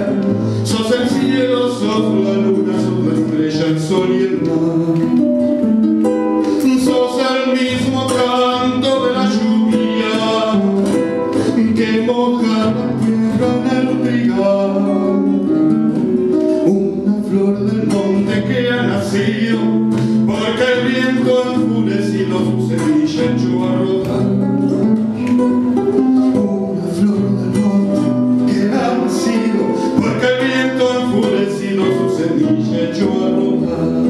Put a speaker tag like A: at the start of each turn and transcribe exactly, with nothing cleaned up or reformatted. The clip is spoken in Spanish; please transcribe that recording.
A: sos el cielo, sos la luna, sos la estrella, el sol y el mar. Sos el mismo canto de la lluvia que moja la tierra en el trigal. Una flor del monte que ha nacido porque el viento enfurecido su semilla echó a rodar. Una flor del monte que ha nacido porque el viento enfurecido su semilla echó a rodar.